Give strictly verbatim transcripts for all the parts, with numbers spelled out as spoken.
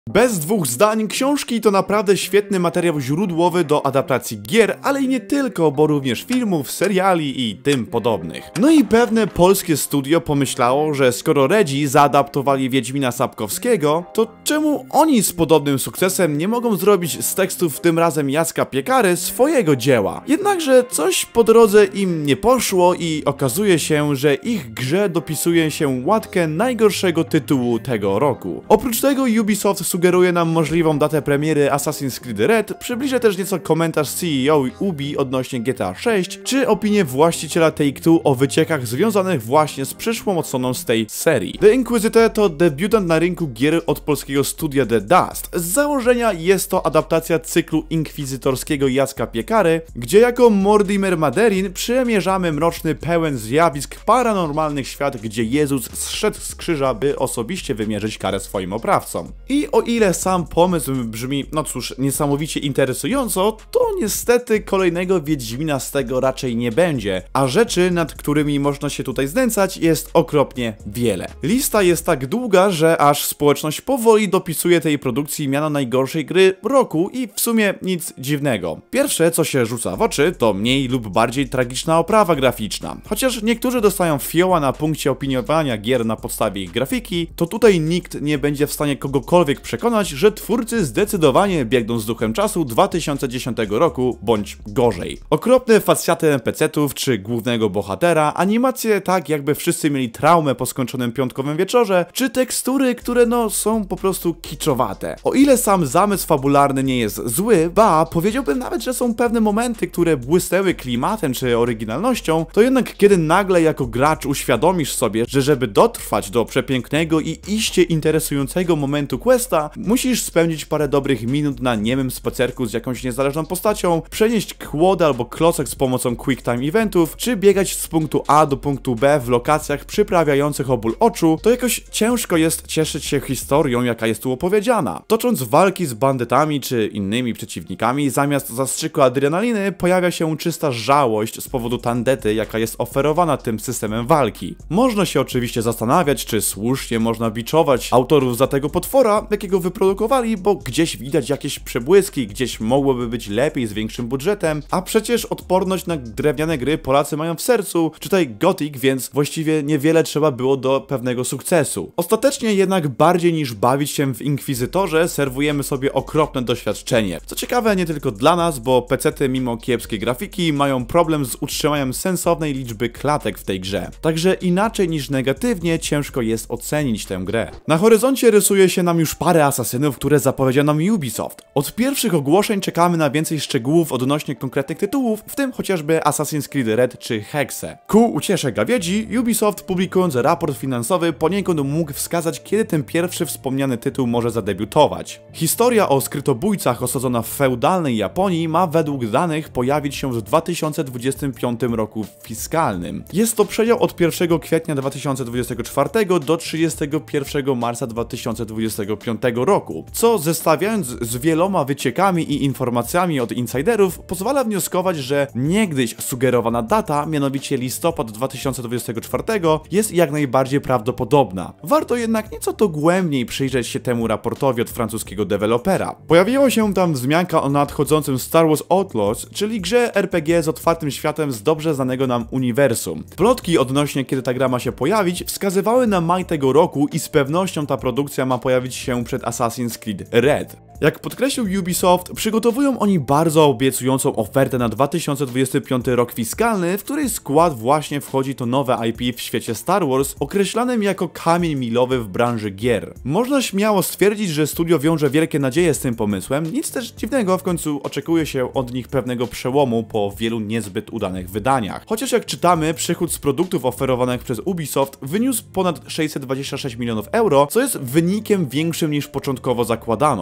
Bez dwóch zdań, książki to naprawdę świetny materiał źródłowy do adaptacji gier, ale i nie tylko, bo również filmów, seriali i tym podobnych. No i pewne polskie studio pomyślało, że skoro Redzi zaadaptowali Wiedźmina Sapkowskiego, to czemu oni z podobnym sukcesem nie mogą zrobić z tekstów tym razem Jacka Piekary swojego dzieła? Jednakże coś po drodze im nie poszło i okazuje się, że ich grze dopisuje się łatkę najgorszego tytułu tego roku. Oprócz tego Ubisoft sugeruje nam możliwą datę premiery Assassin's Creed Red, przybliżę też nieco komentarz C E O Ubi odnośnie G T A sześć, czy opinię właściciela Take-Two o wyciekach związanych właśnie z przyszłą odsłoną z tej serii. The Inquisitor to debiutant na rynku gier od polskiego studia The Dust. Z założenia jest to adaptacja cyklu inkwizytorskiego Jacka Piekary, gdzie jako Mortimer Maderin przemierzamy mroczny, pełen zjawisk paranormalnych świat, gdzie Jezus zszedł z krzyża, by osobiście wymierzyć karę swoim oprawcom. I o ile sam pomysł brzmi, no cóż, niesamowicie interesująco, to niestety kolejnego Wiedźmina z tego raczej nie będzie, a rzeczy, nad którymi można się tutaj znęcać, jest okropnie wiele. Lista jest tak długa, że aż społeczność powoli dopisuje tej produkcji miano najgorszej gry roku i w sumie nic dziwnego. Pierwsze, co się rzuca w oczy, to mniej lub bardziej tragiczna oprawa graficzna. Chociaż niektórzy dostają fioła na punkcie opiniowania gier na podstawie ich grafiki, to tutaj nikt nie będzie w stanie kogokolwiek przekonać, że twórcy zdecydowanie biegną z duchem czasu dwa tysiące dziesiątego roku, bądź gorzej. Okropne facjaty N P C-ów czy głównego bohatera, animacje tak jakby wszyscy mieli traumę po skończonym piątkowym wieczorze, czy tekstury, które no są po prostu kiczowate. O ile sam zamysł fabularny nie jest zły, ba, powiedziałbym nawet, że są pewne momenty, które błysnęły klimatem czy oryginalnością, to jednak kiedy nagle jako gracz uświadomisz sobie, że żeby dotrwać do przepięknego i iście interesującego momentu questa, musisz spędzić parę dobrych minut na niemym spacerku z jakąś niezależną postacią, przenieść kłodę albo klocek z pomocą quick time eventów, czy biegać z punktu A do punktu B w lokacjach przyprawiających o ból oczu, to jakoś ciężko jest cieszyć się historią, jaka jest tu opowiedziana. Tocząc walki z bandytami czy innymi przeciwnikami, zamiast zastrzyku adrenaliny pojawia się czysta żałość z powodu tandety, jaka jest oferowana tym systemem walki. Można się oczywiście zastanawiać, czy słusznie można biczować autorów za tego potwora, jakiego wyprodukowali, bo gdzieś widać jakieś przebłyski, gdzieś mogłoby być lepiej z większym budżetem, a przecież odporność na drewniane gry Polacy mają w sercu, czytaj Gothic, więc właściwie niewiele trzeba było do pewnego sukcesu. Ostatecznie jednak bardziej niż bawić się w Inkwizytorze, serwujemy sobie okropne doświadczenie. Co ciekawe nie tylko dla nas, bo pecety mimo kiepskiej grafiki mają problem z utrzymaniem sensownej liczby klatek w tej grze. Także inaczej niż negatywnie ciężko jest ocenić tę grę. Na horyzoncie rysuje się nam już parę asasynów, które zapowiedział nam Ubisoft. Od pierwszych ogłoszeń czekamy na więcej szczegółów odnośnie konkretnych tytułów, w tym chociażby Assassin's Creed Red czy Hexe. Ku uciesze gawiedzi, Ubisoft publikując raport finansowy poniekąd mógł wskazać, kiedy ten pierwszy wspomniany tytuł może zadebiutować. Historia o skrytobójcach osadzona w feudalnej Japonii ma według danych pojawić się w dwa tysiące dwudziestym piątym roku fiskalnym. Jest to przedział od pierwszego kwietnia dwa tysiące dwudziestego czwartego do trzydziestego pierwszego marca dwa tysiące dwudziestego piątego roku, co zestawiając z wieloma wyciekami i informacjami od insiderów pozwala wnioskować, że niegdyś sugerowana data, mianowicie listopad dwa tysiące dwudziestego czwartego, jest jak najbardziej prawdopodobna. Warto jednak nieco dogłębniej przyjrzeć się temu raportowi od francuskiego dewelopera. Pojawiła się tam wzmianka o nadchodzącym Star Wars Outlaws, czyli grze R P G z otwartym światem z dobrze znanego nam uniwersum. Plotki odnośnie kiedy ta gra ma się pojawić wskazywały na maj tego roku i z pewnością ta produkcja ma pojawić się przed Assassin's Creed Red. Jak podkreślił Ubisoft, przygotowują oni bardzo obiecującą ofertę na dwa tysiące dwudziesty piąty rok fiskalny, w której skład właśnie wchodzi to nowe I P w świecie Star Wars, określanym jako kamień milowy w branży gier. Można śmiało stwierdzić, że studio wiąże wielkie nadzieje z tym pomysłem, nic też dziwnego, w końcu oczekuje się od nich pewnego przełomu po wielu niezbyt udanych wydaniach. Chociaż jak czytamy, przychód z produktów oferowanych przez Ubisoft wyniósł ponad sześćset dwadzieścia sześć milionów euro, co jest wynikiem większym niż początkowo zakładano. Szef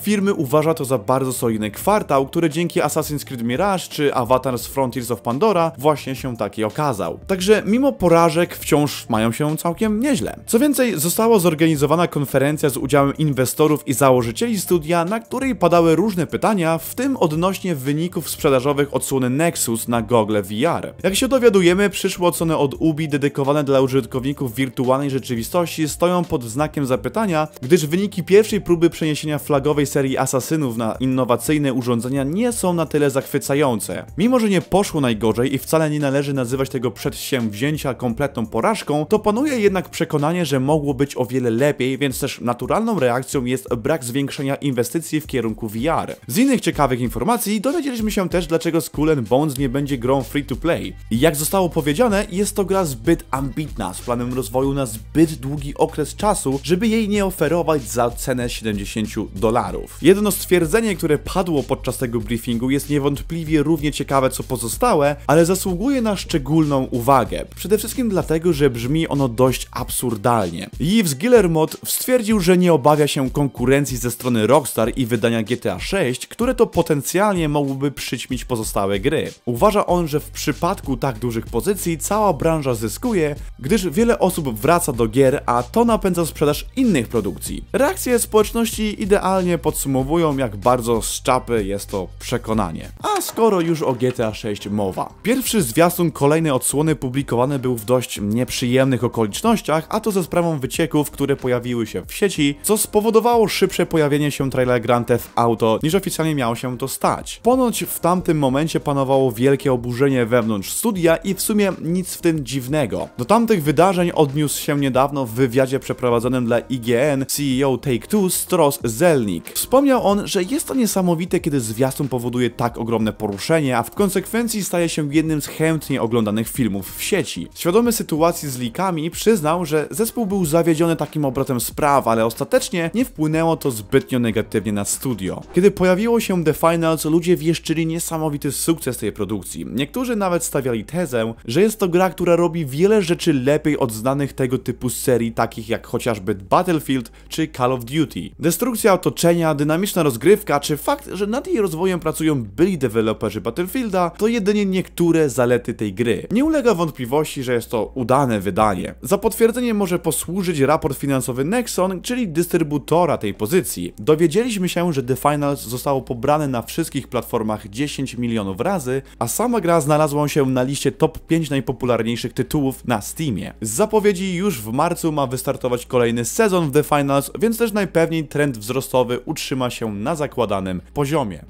firmy uważa to za bardzo solidny kwartał, który dzięki Assassin's Creed Mirage czy Avatar's Frontiers of Pandora właśnie się taki okazał. Także mimo porażek wciąż mają się całkiem nieźle. Co więcej, została zorganizowana konferencja z udziałem inwestorów i założycieli studia, na której padały różne pytania, w tym odnośnie wyników sprzedażowych odsłony Nexus na Google V R. Jak się dowiadujemy, przyszłe odsłony od Ubi dedykowane dla użytkowników wirtualnej rzeczywistości stoją pod znakiem zapytania, gdyż wyniki pierwszej próby przeniesienia flagowej serii Asasynów na innowacyjne urządzenia nie są na tyle zachwycające. Mimo że nie poszło najgorzej i wcale nie należy nazywać tego przedsięwzięcia kompletną porażką, to panuje jednak przekonanie, że mogło być o wiele lepiej, więc też naturalną reakcją jest brak zwiększenia inwestycji w kierunku V R. Z innych ciekawych informacji dowiedzieliśmy się też, dlaczego Skull and Bones nie będzie grą free to play. I jak zostało powiedziane, jest to gra zbyt ambitna, z planem rozwoju na zbyt długi okres czasu, żeby jej nie oferować za cenę siedemdziesiąt dolarów. Jedno stwierdzenie, które padło podczas tego briefingu, jest niewątpliwie równie ciekawe co pozostałe, ale zasługuje na szczególną uwagę. Przede wszystkim dlatego, że brzmi ono dość absurdalnie. Yves Guillemot stwierdził, że nie obawia się konkurencji ze strony Rockstar i wydania G T A sześć, które to potencjalnie mogłyby przyćmić pozostałe gry. Uważa on, że w przypadku tak dużych pozycji cała branża zyskuje, gdyż wiele osób wraca do gier, a to napędza sprzedaż innych produkcji. Reakcje społeczności idealnie podsumowują, jak bardzo z czapy jest to przekonanie. A skoro już o G T A sześć mowa. Pierwszy zwiastun kolejnej odsłony publikowany był w dość nieprzyjemnych okolicznościach, a to ze sprawą wycieków, które pojawiły się w sieci, co spowodowało szybsze pojawienie się trailera Grand Theft Auto, niż oficjalnie miało się to stać. Ponoć w tamtym momencie panowało wielkie oburzenie wewnątrz studia i w sumie nic w tym dziwnego. Do tamtych wydarzeń odniósł się niedawno w wywiadzie przeprowadzonym dla I G N C E O Take-Two Stross Zelnick. Wspomniał on, że jest to niesamowite, kiedy zwiastun powoduje tak ogromne poruszenie, a w konsekwencji staje się jednym z chętnie oglądanych filmów w sieci. Świadomy sytuacji z leakami przyznał, że zespół był zawiedziony takim obrotem spraw, ale ostatecznie nie wpłynęło to zbytnio negatywnie na studio. Kiedy pojawiło się The Finals, ludzie wieszczyli niesamowity sukces tej produkcji. Niektórzy nawet stawiali tezę, że jest to gra, która robi wiele rzeczy lepiej od znanych tego typu serii, takich jak chociażby Battlefield czy Call of Duty. Destrukcja otoczenia, dynamiczna rozgrywka, czy fakt, że nad jej rozwojem pracują byli deweloperzy Battlefielda, to jedynie niektóre zalety tej gry. Nie ulega wątpliwości, że jest to udane wydanie. Za potwierdzenie może posłużyć raport finansowy Nexon, czyli dystrybutora tej pozycji. Dowiedzieliśmy się, że The Finals zostało pobrane na wszystkich platformach dziesięć milionów razy, a sama gra znalazła się na liście top pięć najpopularniejszych tytułów na Steamie. Z zapowiedzi już w marcu ma wystartować kolejny sezon w The Finals, więc też najpewniej trend wzrostowy utrzyma się na zakładanym poziomie.